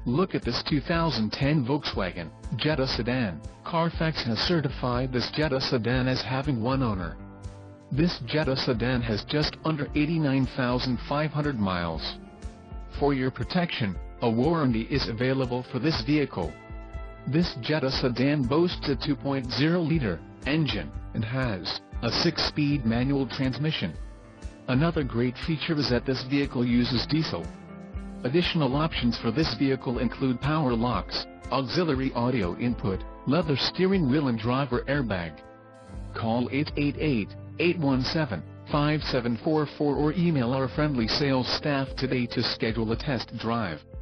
Look at this 2010 Volkswagen Jetta sedan. Carfax has certified this Jetta sedan as having one owner. This Jetta sedan has just under 89,500 miles. For your protection, a warranty is available for this vehicle. This Jetta sedan boasts a 2.0-liter engine and has a 6-speed manual transmission. Another great feature is that this vehicle uses diesel. Additional options for this vehicle include power locks, auxiliary audio input, leather steering wheel and driver airbag. Call 888-817-5744 or email our friendly sales staff today to schedule a test drive.